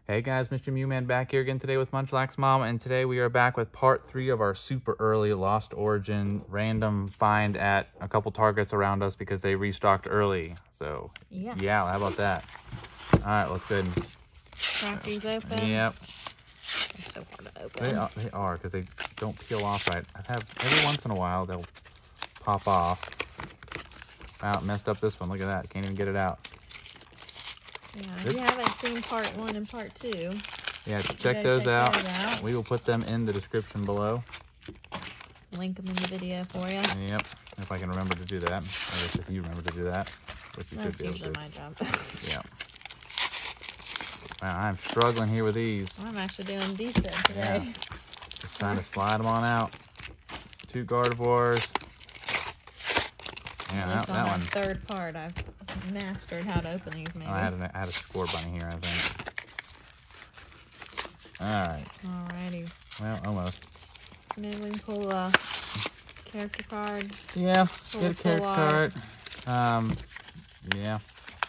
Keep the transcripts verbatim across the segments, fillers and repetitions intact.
Hey guys, Mister Mewman back here again today with Munchlax Mom, and today we are back with part three of our super early Lost Origin random find at a couple targets around us because they restocked early. So yeah, yeah how about that? All right, let's go ahead and crack these open. Yep. They're so hard to open. They are, they are because they don't peel off right. I have every once in a while they'll pop off. Wow, messed up this one. Look at that. Can't even get it out. Yeah, if you haven't seen part one and part two, Yeah, check those check out. those out. We will put them in the description below. Link them in the video for you. Yep, if I can remember to do that. I guess if you remember to do that, which you That's should be able usually to. my job. Yeah. Wow, I'm struggling here with these. I'm actually doing decent today. Yeah. Just trying to slide them on out. Two Gardevoirs. Yeah, that, That's on that our one. third part. I've mastered how to open these, maybe. Oh, I had a, I had a score bunny here, I think. All right. Alrighty. Well, almost. Maybe we can pull a character card. Yeah, Pull get a a full character art. card. Um, yeah.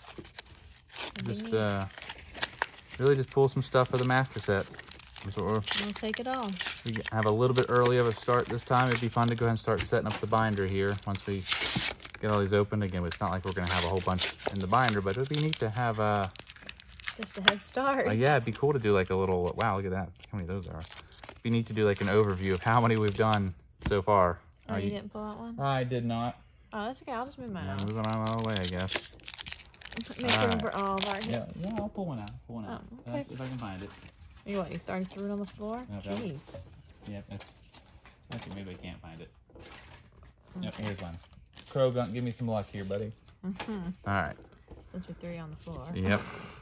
Just Neat. uh, really just pull some stuff for the master set. So we're, We'll take it all. we have a little bit early of a start this time. It'd be fun to go ahead and start setting up the binder here once we get all these opened. Again, it's not like we're going to have a whole bunch in the binder, but it would be neat to have uh, Just a head start. uh yeah, it'd be cool to do like a little, wow, look at that, how many of those are. It'd be neat to do like an overview of how many we've done so far. Oh, Are you, you- didn't pull out one? I did not. Oh, that's okay. I'll just move mine Yeah, out. moving on out of the way, I guess. Make room Alright. for all of our Yeah, hits. yeah, I'll pull one out. Pull one out. Oh, okay. If- If I can find it. You what? You started threw it on the floor? No, that- Jeez. Yep, that's. Actually, maybe I can't find it. Yep, Okay. here's one. Crow Gunk, give me some luck here, buddy. Mm-hmm. All right. Since we threw you on the floor. Yep.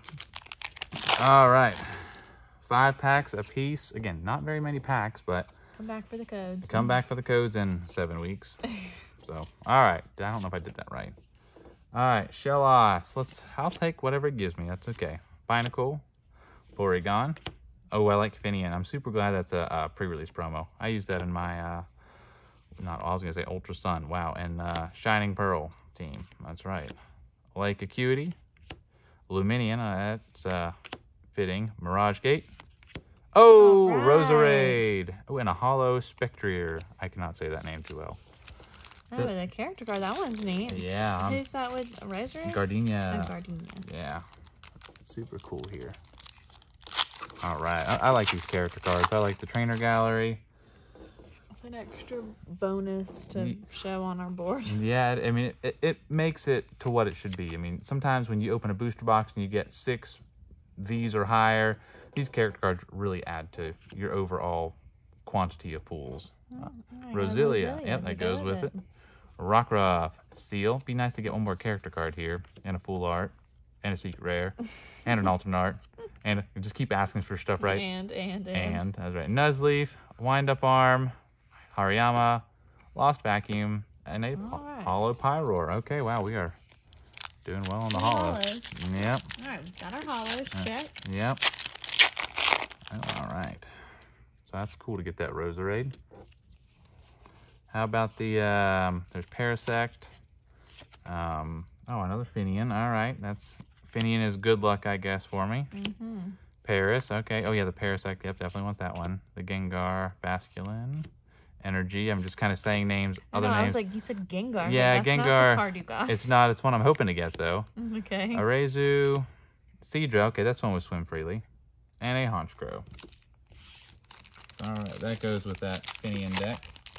All right. Five packs a piece. Again, not very many packs, but Come back for the codes. come back for the codes in seven weeks. So, all right. I don't know if I did that right. All right, Shellos. Let's. I'll take whatever it gives me. That's okay. Binacle, Porygon. Oh, I like Finian. I'm super glad that's a, a pre-release promo. I used that in my, uh, not, I was going to say Ultra Sun. Wow. And uh, Shining Pearl team. That's right. Lake Acuity. Luminion. Uh, that's uh, fitting. Mirage Gate. Oh, All right. Roserade. Oh, and a Hollow Spectrier. I cannot say that name too well. Oh, the character card. That one's neat. Yeah. I'm Who's that with? A Roserade? Gardenia. Oh, Gardenia. Yeah. Super cool here. All right. I, I like these character cards. I like the trainer gallery. It's an extra bonus to Ye- show on our board. Yeah, I mean, it, it makes it to what it should be. I mean, sometimes when you open a booster box and you get six V's or higher, these character cards really add to your overall quantity of pools. Uh, Oh, Rosilia. Rosilia, Yep, we that go goes with with it. Rockruff. Seal. Be nice to get one more character card here. And a full art. And a secret rare. And an alternate art. And just keep asking for stuff, right? And, and, and. And, that's right, Nuzleaf, Wind Up Arm, Hariyama, Lost Vacuum, and a All right. Hollow Pyroar. Okay, wow, we are doing well on the Two hollow. hollows. Yep, All right, we got our hollows. Uh, Check. yep. All right. So that's cool to get that Roserade. How about the, um, there's Parasect. Um, oh, another Finian. All right, that's, Finian is good luck, I guess, for me. Mm-hmm. Paris, okay. Oh, yeah, the Parasect. Yep, definitely want that one. The Gengar, Basculin, Energy. I'm just kind of saying names, I other know, I names. was like, you said Gengar. Yeah, but that's not Gengar. the card you got. It's not. It's one I'm hoping to get, though. Okay. Arezu, Seadra. Okay, that's one with Swim Freely. And a Honchkrow. All right, that goes with that Finian deck.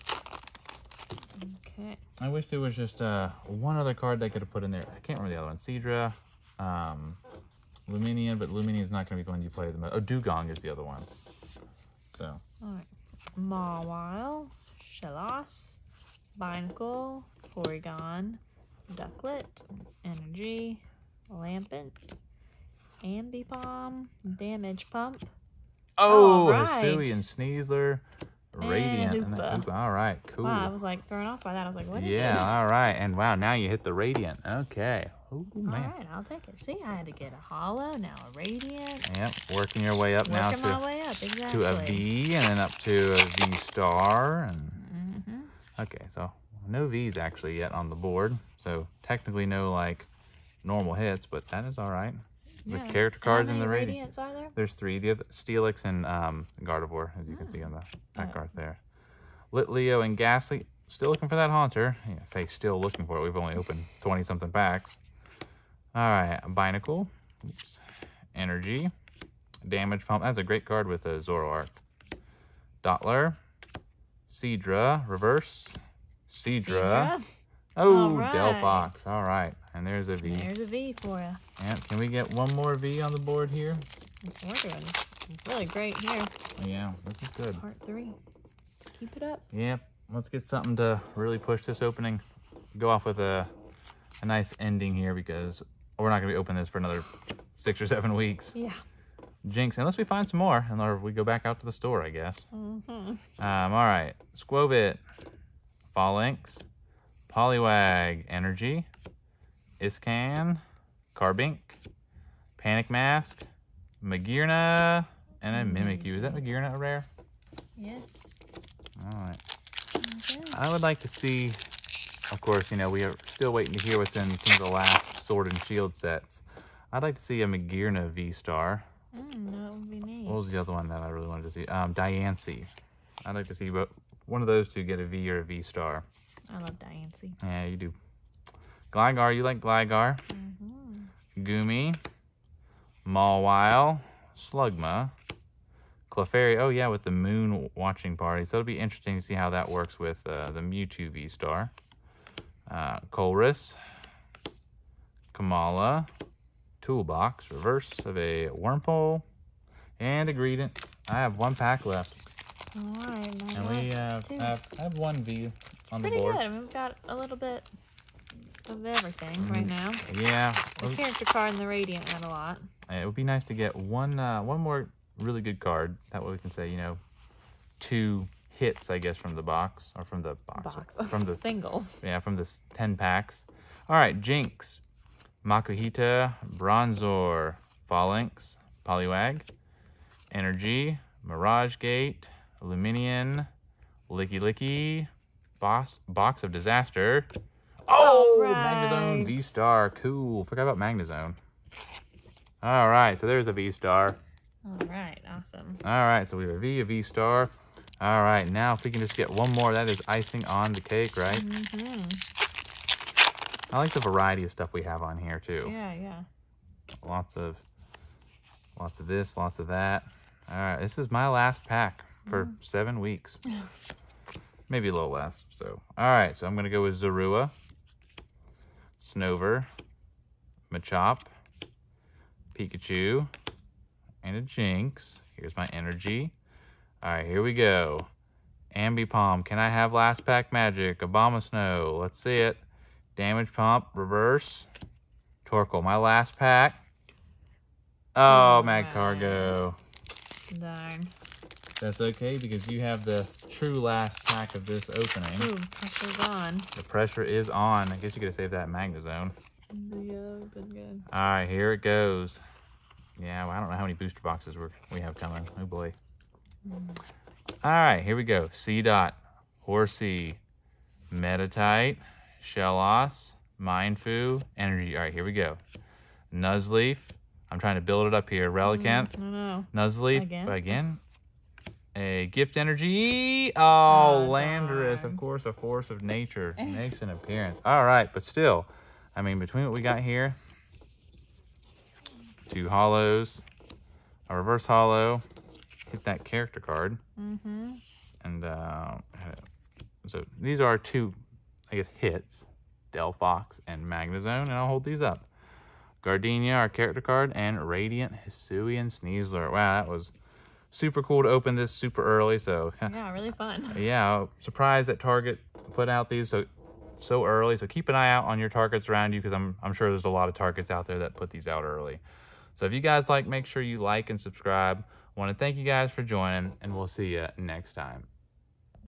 Okay. I wish there was just uh, one other card they could have put in there. I can't remember the other one. Seadra, um, Luminion, but Luminion is not going to be the one you play the most. Oh, Dugong is the other one. So, All right. Mawile, Shellos, Binacle, Porygon, Ducklet, Energy, Lampent, Ambipom, Damage Pump. oh, All right. Hisui and Sneasler, Radiant, and, then Hoopa. Hoopa. All right, cool. Wow, I was like thrown off by that. I was like, what is Yeah, it? all right. And wow, now you hit the Radiant. Okay. Oh, man. All right, I'll take it. See, I had to get a Hollow, now a Radiant. Yep, working your way up now Working my to, way up, exactly. to a V and then up to a V star. And Mm-hmm. okay, so no V's actually yet on the board. So technically no like normal hits, but that is all right. the Yeah. character And cards how in the many Radiant. Radiants are there? There's three. The other Steelix and um, Gardevoir, as you can see on the pack Oh. art there. Lit Leo and Ghastly. Still looking for that Haunter. Yeah, say still looking for it. We've only opened twenty something packs. All right, Binacle. Oops. Energy. Damage Pump. That's a great card with a Zoroark. Dottler. Seadra. Reverse. Seadra. Seadra. Oh, All right. Delphox. All right. And there's a V. There's a V for you. Yeah, can we get one more V on the board here? We're doing really great here. Yeah, this is good. Part three. Let's keep it up. Yep. Let's get something to really push this opening. Go off with a, a nice ending here because we're not going to be opening this for another six or seven weeks. Yeah. Jinx, unless we find some more, and or we go back out to the store, I guess. Mm-hmm. Um, all right. Squovit, Phalanx, Poliwag, Energy, Iscan, Carbink, Panic Mask, Magearna, and a Mimikyu. Is that Magearna a rare? Yes. All right. Okay. I would like to see, of course, you know, we are still waiting to hear what's in some of the last Sword and Shield sets. I'd like to see a Magearna V-Star. Mm, that would be neat. What was the other one that I really wanted to see? Um, Diancie. I'd like to see but one of those two get a V or a V-Star. I love Diancie. Yeah, you do. Gligar, you like Gligar. Mm-hmm. Goomy. Mawile. Slugma. Clefairy. Oh, yeah, with the Moon watching party. So it'll be interesting to see how that works with uh, the Mewtwo V-Star. Uh, Colress. Kamala. Toolbox. Reverse of a Wurmple. And a Greedent. I have one pack left. All right. now And we what? have, Two. have, have one V on Pretty the board. good. I mean, we've got a little bit of everything right now. Yeah. The character card and the Radiant had a lot. It would be nice to get one uh, one more really good card. That way we can say, you know, two hits, I guess, from the box. Or from the box. Box. From the, Singles. yeah, from the s- ten packs. All right, Jinx. Makuhita, Bronzor, Phalanx, Poliwag, Energy, Mirage Gate, Luminion, Licky Licky, Boss, Box of Disaster. Oh, All Magnezone right. V-Star. Cool. Forgot about Magnezone. All right, so there's a V-Star. All right. Awesome. All right, so we have a V, a V-Star. All right, now if we can just get one more, that is icing on the cake, right? Mm-hmm. I like the variety of stuff we have on here, too. Yeah, yeah. Lots of, lots of this, lots of that. All right, this is my last pack for seven weeks. Maybe a little less, so. All right, so I'm going to go with Zorua, Snover, Machop, Pikachu, and a Jinx. Here's my energy. All right, here we go. Ambipom, can I have last pack magic? Abomasnow, let's see it. Damage Pump, reverse. Torkoal, my last pack. Oh, All Mag right. Cargo. Darn. That's okay because you have the true last pack of this opening. Ooh, pressure's on. The pressure is on. I guess you could have saved that Magnezone. Yeah, good, good. All right, here it goes. Yeah, well, I don't know how many booster boxes we're, we have coming. Oh, boy. Mm. All right, here we go. C-Dot, Horsey, Metatite, Shellos, Mindfu, Energy. All right, here we go. Nuzleaf. I'm trying to build it up here. Relicanth, I know. Nuzleaf. Again? Again. A Gift Energy. Oh, Oh, Landorus, darn. of course, a force of nature. Makes an appearance. All right, but still, I mean, between what we got here, two hollows, a reverse hollow, hit that character card, Mm-hmm. and uh, so these are our two, I guess, hits, Delphox and Magnezone, and I'll hold these up. Gardenia, our character card, and Radiant Hisuian Sneasler. Wow, that was super cool to open this super early, so Yeah, really fun. yeah, surprised that Target put out these so so early. So keep an eye out on your Targets around you because I'm I'm sure there's a lot of Targets out there that put these out early. So if you guys like, make sure you like and subscribe. I want to thank you guys for joining, and we'll see you next time.